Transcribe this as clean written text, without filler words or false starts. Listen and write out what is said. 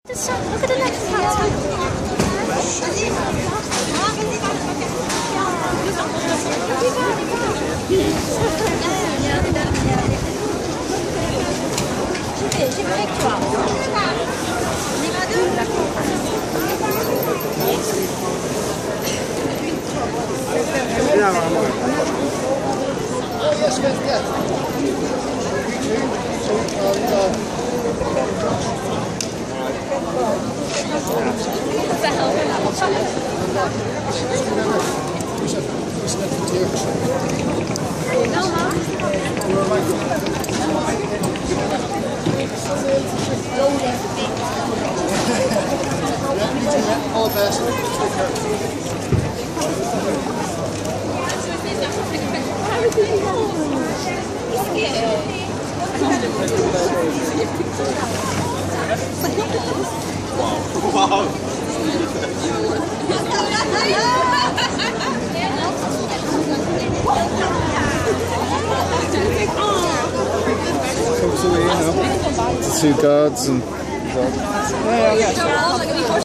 Look at the next J'ai vu avec toi. On y va deux? D'accord. Wow. The two guards and